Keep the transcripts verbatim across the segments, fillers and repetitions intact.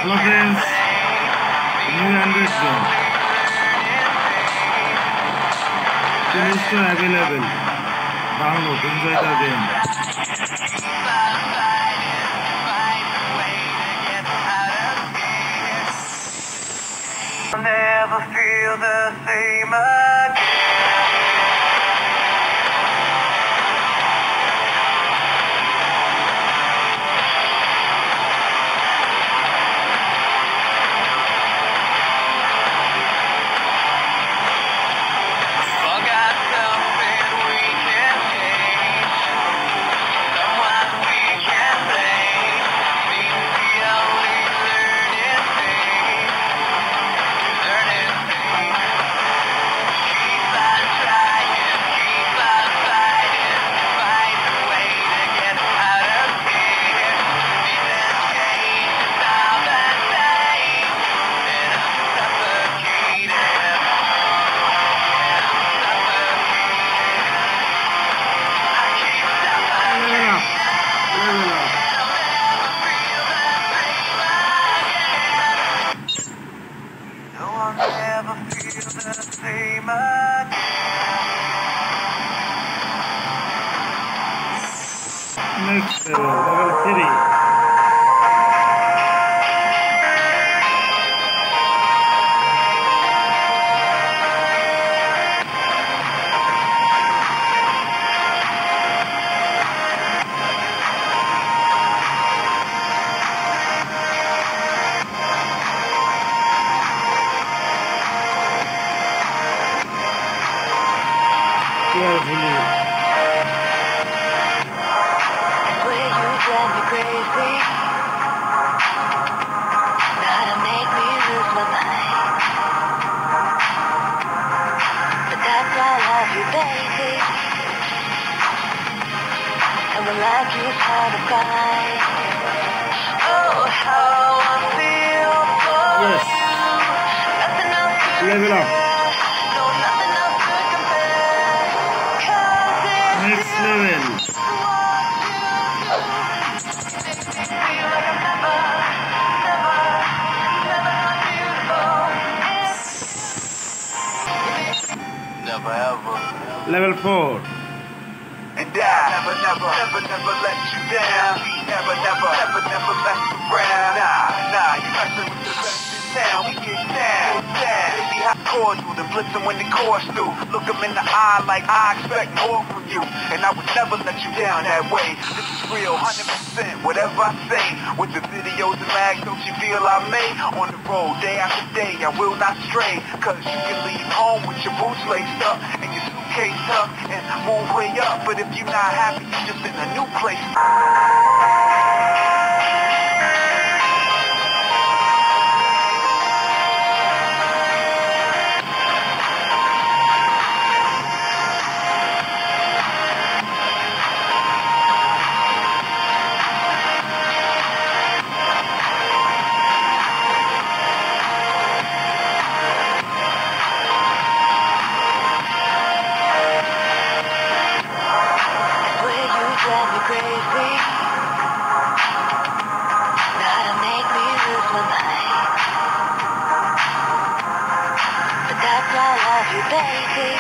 Hello friends, new hundred zone. It is still available. Download, enjoy the game. I'll never feel the same again. Next level, level three. Carefully. Drive me crazy, gotta make me lose my mind. But that's why I love you, baby. And when life is hard to find, oh, how I feel for Yes. you. Nothing else could Level up. no, nothing else could compare. 'Cause it's Next you. level. Never ever. Level four. And I never, never, never, never let you down. Never, never, never, never mess around. Nah, nah, you messing with the best in town. We get down, down. Baby, how cordial, then blitzen when the chorus through. Look them in the eye like I expect more from you. And I would never let you down that way. This is real, one hundred percent. Whatever I say, with the videos and mags, don't you feel I made? On the road, day after day, I will not stray. Cause you can leave home with your boots laced up and your suitcase tucked and move way up. But if you're not happy, you're just in a new place. Drive me crazy, gotta make me lose my mind. But that's why I love you, baby.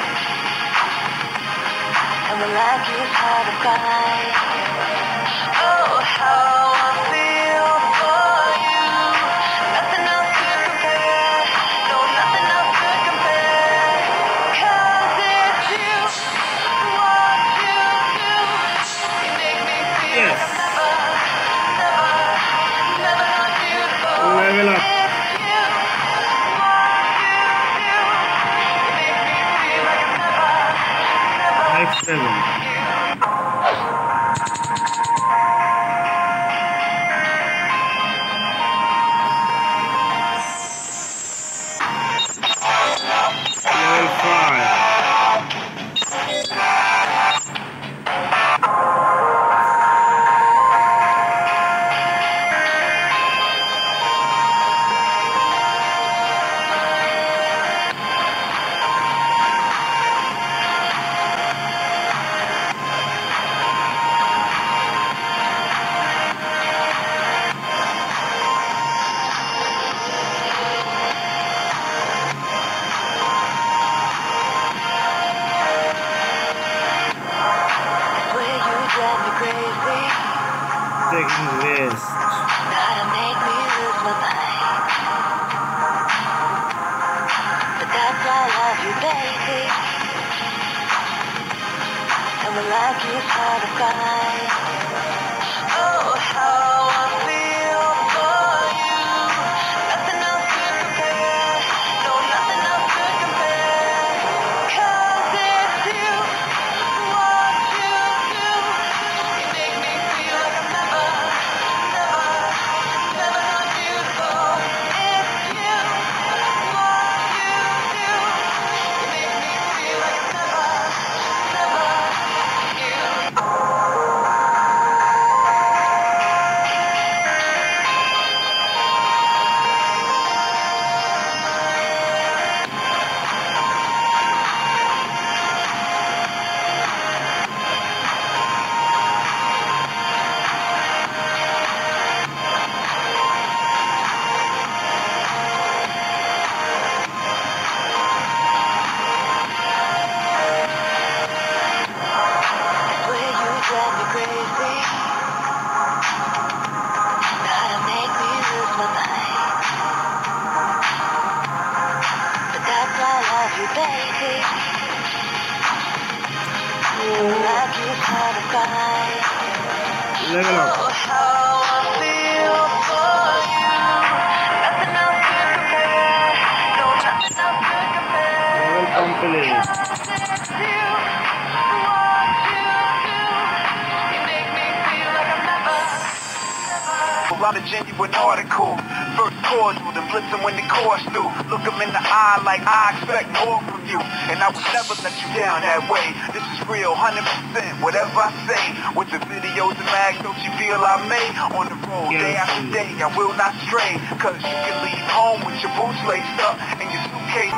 And when life is hard to find, oh, how I feel for you. Nothing else could compare, no, nothing else could compare. 'Cause it's you, what you do. You make me feel Yes. like I'm never, never, never not beautiful. Level up. It's you, what you do. You make me feel like I'm never, never Next level. Level five. crazy. Taking rest. Gotta make me lose my mind. But that's why I love you, baby. And we like you hard to find. Oh, how I feel for you. Nothing else could compare. No, nothing else could compare. 'Cause it's you, what you do. You make me feel like I'm never, never, never not beautiful. It's you, what you do. You make me feel like I'm never, never you. Will you drive me crazy? Gotta make me lose my mind. But that's why I love you, baby. Like you hard to find. Level up. Oh, how I feel for you. Nothing else could compare. No, nothing else could compare. Level complete. 'Cause it's you, what you do. You make me feel like I'm never, never. I'm a genuine article. First cordial, then listen when the chorus through. Look them in the eye like I expect more from you. And I will never let you down that way. This is real, one hundred percent. Whatever I say, with the videos and mags, don't you feel I made? On the road, day after day, I will not stray. Cause you can leave home with your boots laced up and your suitcase.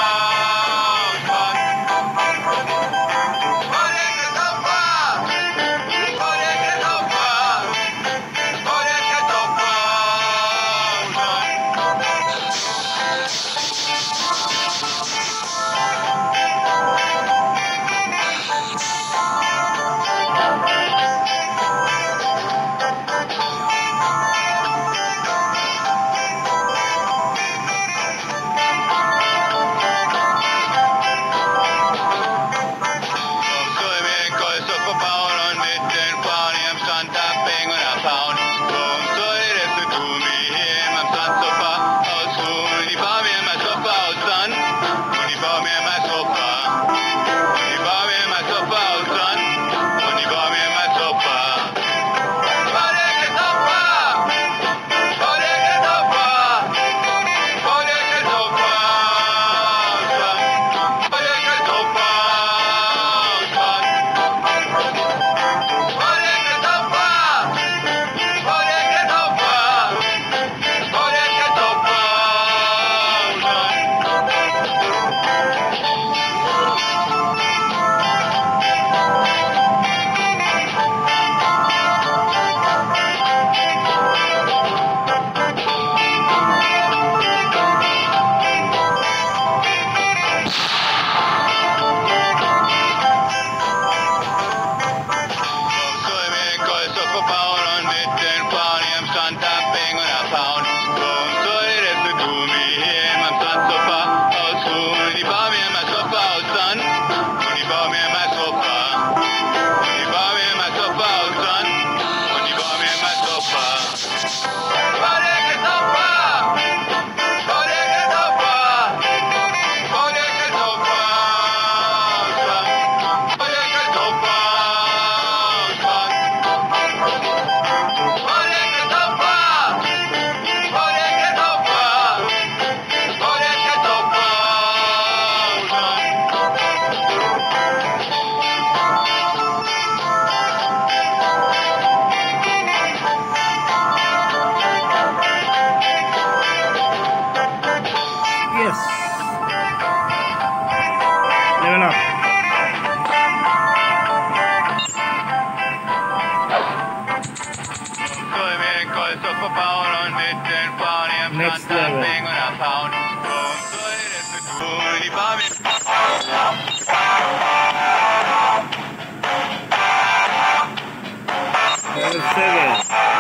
Next level. seven.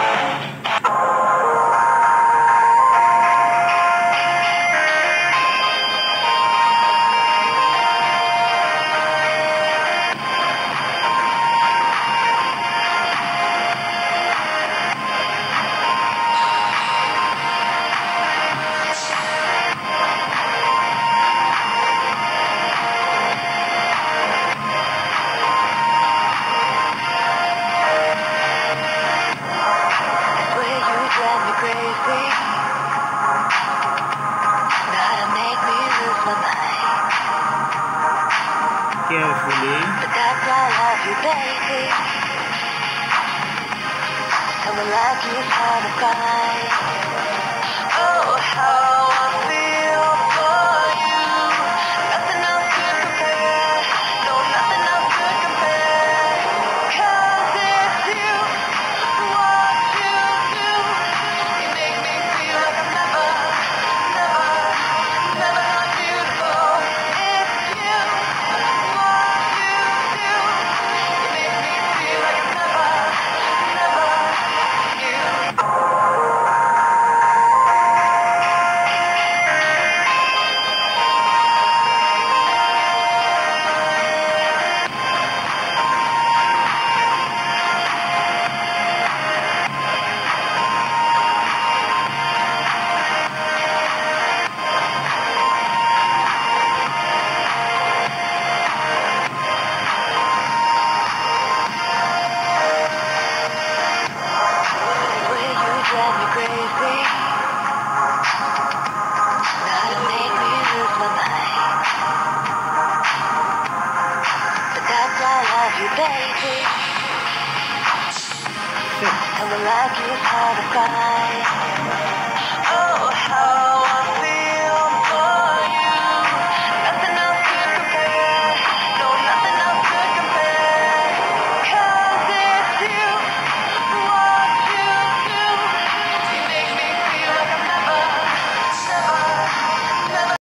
Carefully. But that's why I love you, baby. And when life is hard to find, oh, how I feel for you. Nothing else could compare. No, nothing else could compare. 'Cause it's you, what you do. You make me feel like I've never, never, never known you before. It's you. Drive me crazy. Now you make me lose my mind. But that's why I love you, baby. And when life is hard to find, oh, how I